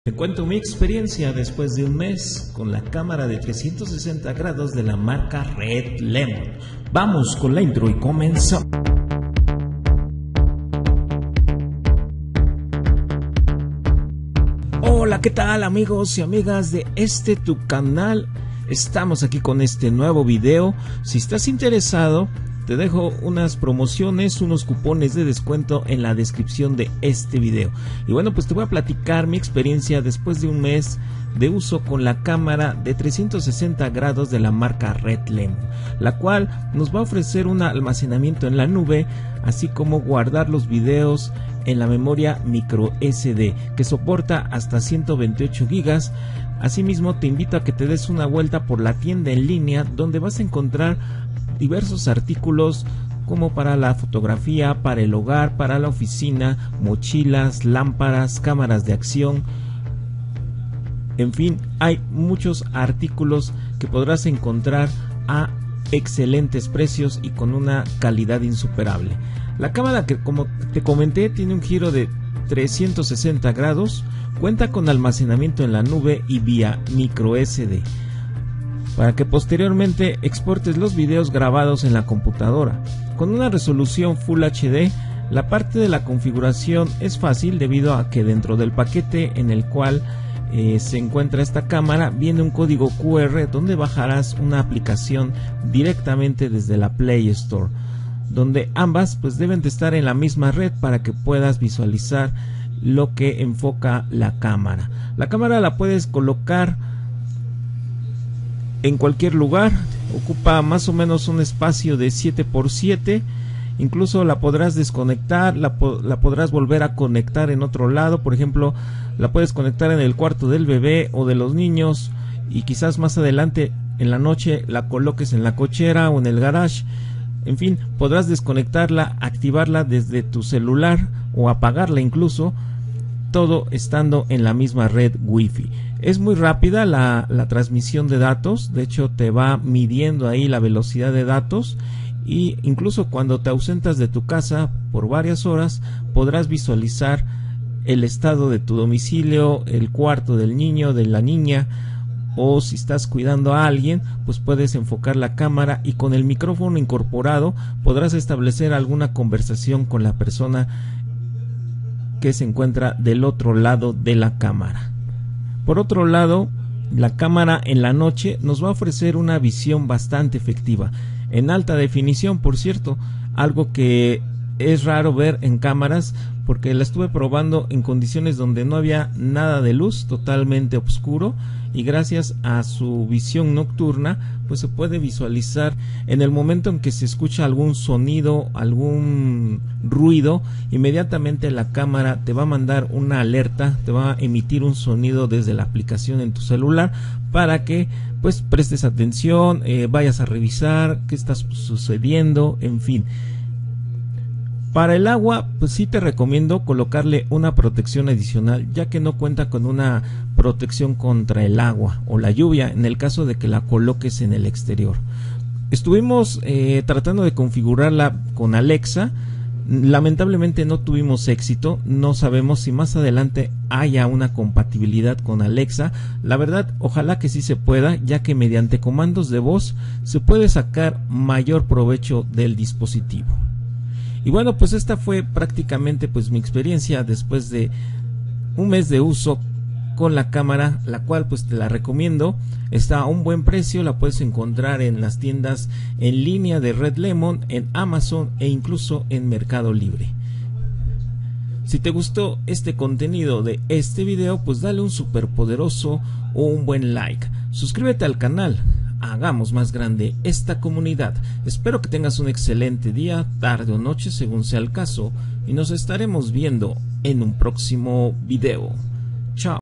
Te cuento mi experiencia después de un mes con la cámara de 360 grados de la marca Red Lemon. Vamos con la intro y comenzamos. Hola, ¿qué tal amigos y amigas de tu canal? Estamos aquí con este nuevo video. Si estás interesado, te dejo unas promociones, unos cupones de descuento en la descripción de este video. Y bueno, pues te voy a platicar mi experiencia después de un mes de uso con la cámara de 360 grados de la marca Red Lemon, la cual nos va a ofrecer un almacenamiento en la nube, así como guardar los videos en la memoria micro SD que soporta hasta 128 GB. Asimismo, te invito a que te des una vuelta por la tienda en línea, donde vas a encontrar diversos artículos como para la fotografía, para el hogar, para la oficina, mochilas, lámparas, cámaras de acción. En fin, hay muchos artículos que podrás encontrar a excelentes precios y con una calidad insuperable. La cámara, que como te comenté, tiene un giro de 360 grados, cuenta con almacenamiento en la nube y vía micro SD, para que posteriormente exportes los videos grabados en la computadora. Con una resolución Full HD, la parte de la configuración es fácil debido a que dentro del paquete en el cual se encuentra esta cámara viene un código QR donde bajarás una aplicación directamente desde la Play Store, donde ambas pues deben de estar en la misma red para que puedas visualizar lo que enfoca la cámara. La cámara la puedes colocar en cualquier lugar, ocupa más o menos un espacio de 7×7, incluso la podrás desconectar, la podrás volver a conectar en otro lado. Por ejemplo, la puedes conectar en el cuarto del bebé o de los niños, y quizás más adelante en la noche la coloques en la cochera o en el garage. En fin, podrás desconectarla, activarla desde tu celular o apagarla incluso, todo estando en la misma red Wi-Fi. Es muy rápida la transmisión de datos, de hecho te va midiendo ahí la velocidad de datos, y incluso cuando te ausentas de tu casa por varias horas podrás visualizar el estado de tu domicilio, el cuarto del niño, de la niña, o si estás cuidando a alguien, pues puedes enfocar la cámara y con el micrófono incorporado podrás establecer alguna conversación con la persona que se encuentra del otro lado de la cámara. Por otro lado, la cámara en la noche nos va a ofrecer una visión bastante efectiva, en alta definición, por cierto, algo que es raro ver en cámaras, porque la estuve probando en condiciones donde no había nada de luz, totalmente oscuro, y gracias a su visión nocturna pues se puede visualizar en el momento en que se escucha algún sonido, algún ruido, inmediatamente la cámara te va a mandar una alerta, te va a emitir un sonido desde la aplicación en tu celular para que pues prestes atención, vayas a revisar qué está sucediendo, en fin. Para el agua, pues sí te recomiendo colocarle una protección adicional, ya que no cuenta con una protección contra el agua o la lluvia en el caso de que la coloques en el exterior. Estuvimos tratando de configurarla con Alexa, lamentablemente no tuvimos éxito, no sabemos si más adelante haya una compatibilidad con Alexa. La verdad, ojalá que sí se pueda, ya que mediante comandos de voz se puede sacar mayor provecho del dispositivo. Y bueno, pues esta fue prácticamente pues mi experiencia después de un mes de uso con la cámara, la cual pues te la recomiendo. Está a un buen precio, la puedes encontrar en las tiendas en línea de Red Lemon, en Amazon e incluso en Mercado Libre. Si te gustó este contenido de este video, pues dale un super poderoso o un buen like. Suscríbete al canal. Hagamos más grande esta comunidad. Espero que tengas un excelente día, tarde o noche, según sea el caso, y nos estaremos viendo en un próximo video. Chao.